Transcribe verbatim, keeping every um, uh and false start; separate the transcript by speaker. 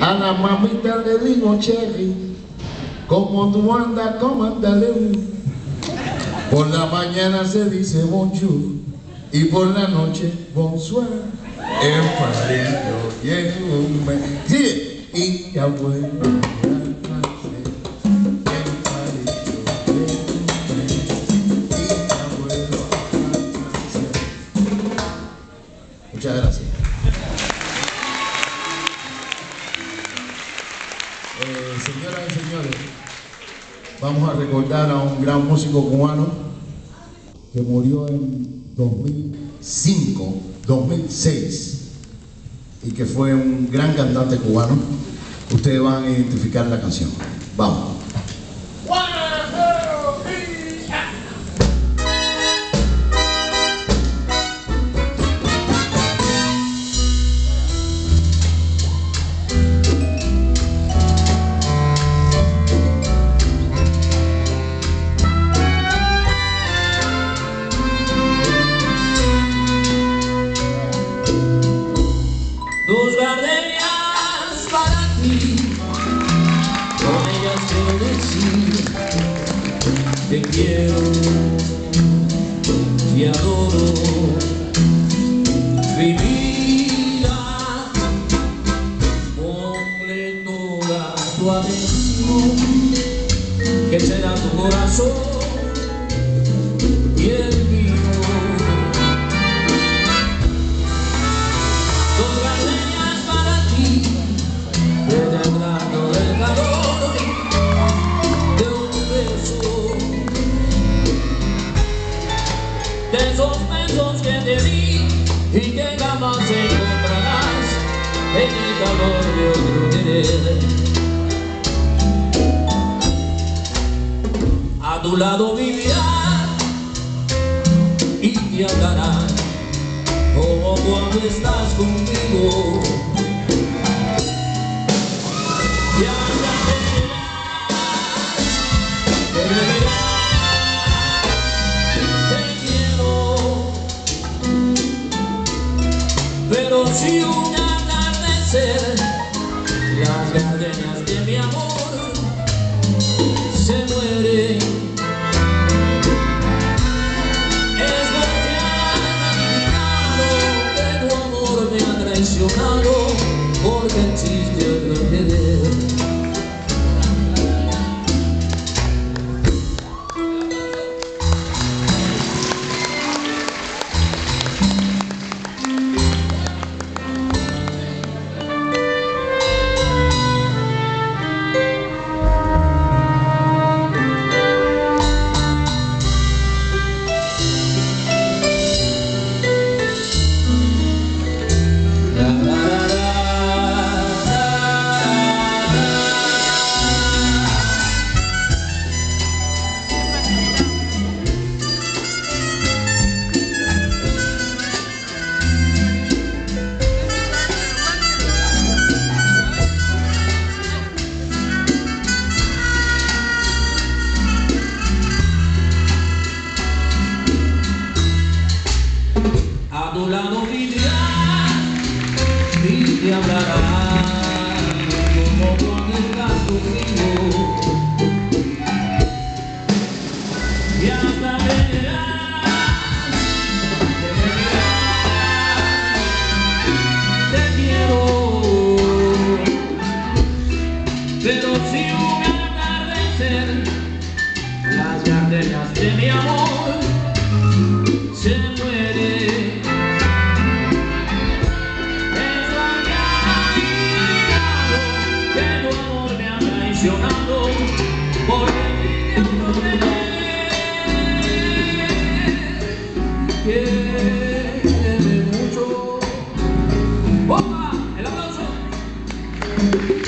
Speaker 1: A la mamita le digo Cherry, como tú andas, como andale. Por la mañana se dice bonjour y por la noche bonsoir. En París yo llego un mes. Sí, y ya vuelvo a clase. En París yo llego un mes. Y ya vuelvo a clase. Muchas gracias. Eh, señoras y señores, vamos a recordar a un gran músico cubano que murió en dos mil cinco, dos mil seis y que fue un gran cantante cubano. Ustedes van a identificar la canción. Vamos.
Speaker 2: Dos gardenias para ti, con ellas quiero decir te quiero, te adoro, mi vida. Ponle toda tu atención, que será tu corazón y el mío. De esos besos que te di y que jamás encontrarás en el calor de otro querer. A tu lado vivirás y te hablarás como cuando estás conmigo. Y pero si un atardecer las gardenias de mi amor se mueren, es porque han adivinado que tu amor me ha traicionado, porque existe otro querer. A tu lado vivirás y te hablarás como cuando estás conmigo. Y hasta verás que me dirás te quiero. Pero si un atardecer las gardenias de mi amor se mueren, porque vive otro querer. Quiere mucho. ¡Opa! ¡El aplauso!